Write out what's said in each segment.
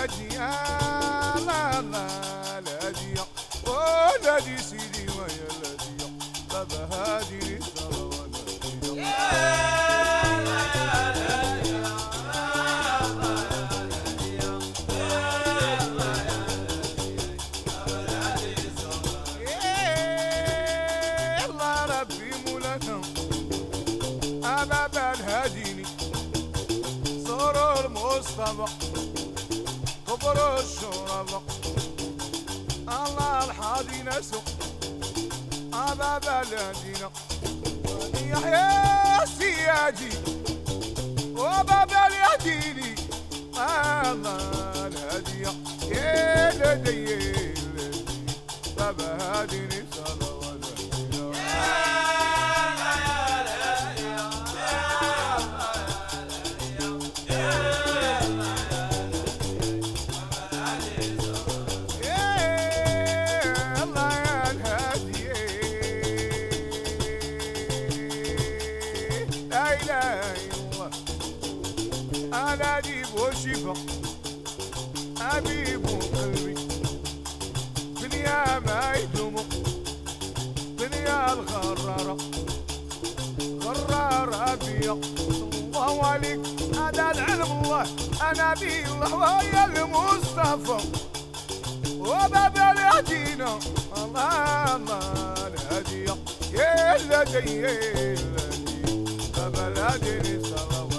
الهادية لا لا الهادية ولادي سيدي ويا الهادية بابا هادي بابا الهاديني صور المصطفى كبر الشرفاء الله الحادي نسو بابا الهادينا يحيى السياجي وبابا الهاديني الله الهادية يا لدي بابا هاديني صلوات أنا أجيب وشفا أبيب قلبي دنيا ما يدوم دنيا الغرارة غرارة بيا الله عليك هذا العلم الله أنا بي الله ويا المصطفى وبابا الهدينا الله الله الهدية يا الهدي يا الهدي بابا الهدي صلوات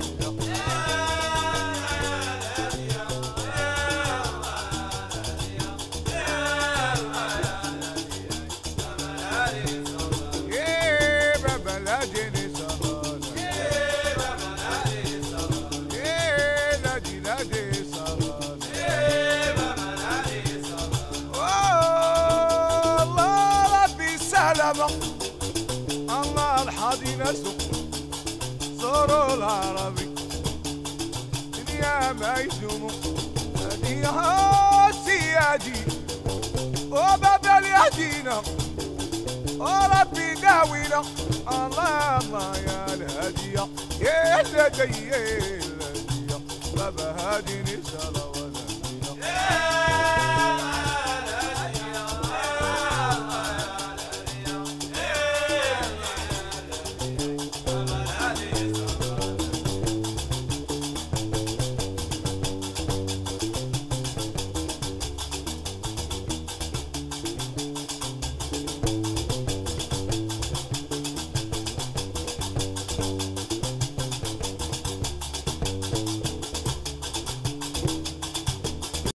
الله الحادي نسو صوروا العربي دنيا ما يدوموا هديها السيادي وبابا اليهدينا وربي داوينا الله الله يا الهدية يا الهدية بابا هاديني صلوات